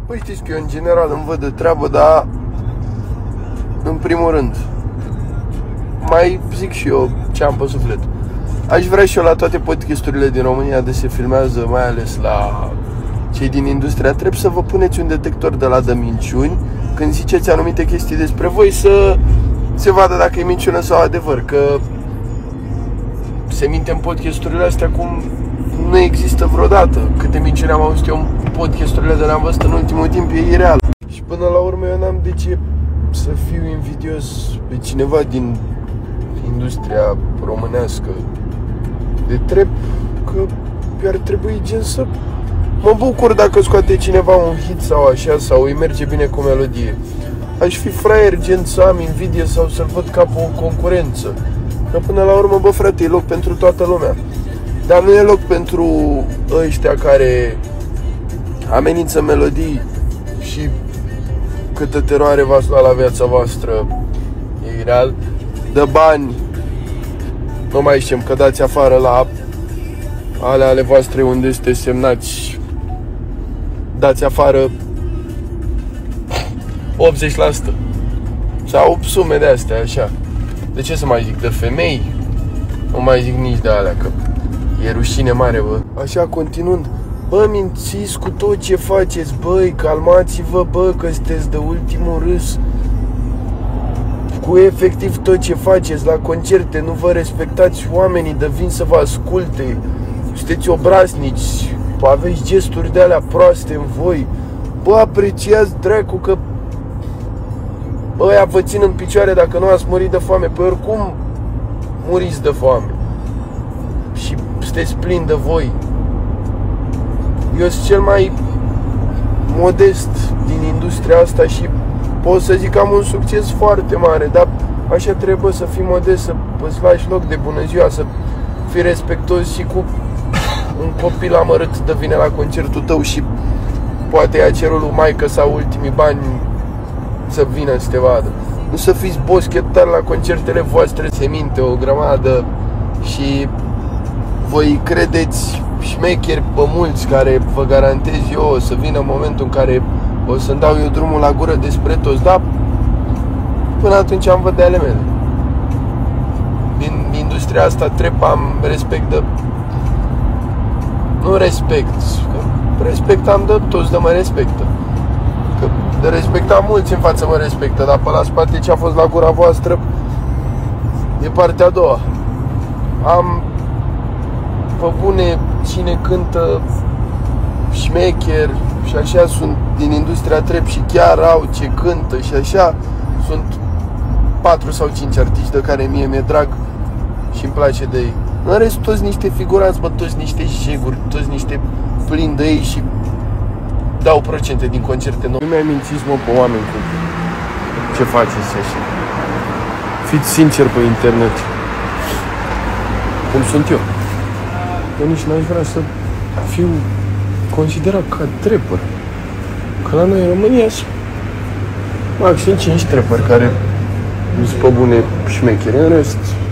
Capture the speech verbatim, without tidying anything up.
Păi știți că eu în general îmi văd de treabă, dar în primul rând mai zic și eu ce am pe suflet. Aș vrea și eu la toate podcasturile din România de se filmează, mai ales la cei din industria trap, să vă puneți un detector de la de minciuni când ziceți anumite chestii despre voi, să se vadă dacă e minciună sau adevăr. Că se minte în podcasturile astea cum nu există vreodată. Câte minciuni am auzit eu în podcasturile de le-am văzut în ultimul timp, e ireal. Și până la urmă eu n-am de ce să fiu invidios pe cineva din industria românească de trap, că ar trebui gen să mă bucur dacă scoate cineva un hit sau așa, sau îi merge bine cu melodie. Aș fi fraier gen să am invidie sau să-l văd ca pe o concurență. Că până la urmă, bă frate, e loc pentru toată lumea. Dar nu e loc pentru ăștia care amenință melodii și câtă teroare v-ați luat la viața voastră. E real. Dă bani, nu mai știm, că dați afară la ale ale voastre unde sunteți semnați, dați afară optzeci la sută sau sume de astea, așa. De ce să mai zic? De femei? Nu mai zic nici de alea, că e rușine mare, bă. Așa, continuând, bă, mințiți cu tot ce faceți, băi, calmați-vă, bă, că sunteți de ultimul râs. Cu efectiv tot ce faceți la concerte, nu vă respectați oamenii de vin să vă asculte. Sunteți obraznici, aveți gesturi de alea proaste în voi. Bă, apreciați dracu că ăia vă țin în picioare dacă nu ați murit de foame. Păi oricum muriți de foame și sunteți plini de voi. Eu sunt cel mai modest din industria asta și pot să zic că am un succes foarte mare, dar așa trebuie să fii modest, să îți lași loc de bună ziua, să fii respectos și cu un copil amărât de vine la concertul tău și poate ia cerul lui maică sau ultimii bani să vină să te vadă. Nu să fiți boschetari la concertele voastre, se minte o grămadă și voi credeți șmecheri pe mulți, care vă garantez eu o să vină momentul în care o să-mi dau eu drumul la gură despre toți, dar până atunci am văd de ale mele. Din industria asta trep am respect de... Nu respect, că respect am de toți de mă respectă. Că de respecta mulți în față mă respectă, dar pe la spate ce a fost la gura voastră e partea a doua. Am pe bune cine cântă șmecher și așa sunt din industria trap și chiar au ce cântă și așa, sunt patru sau cinci artiști de care mie mi-e drag și îmi place de ei. În rest, toți niște figurați, bă, toți niște șeguri, toți niște plini de ei și dau procente din concerte. Nu mi-ai mințit, mă, pe oameni cu ce faceți așa. Fiți sinceri pe internet, cum sunt eu. Eu nici n-aș vrea să fiu considerat ca trapper. Că la noi în România sunt maxim cinci trapperi care sunt pe bune șmecheri. În rest,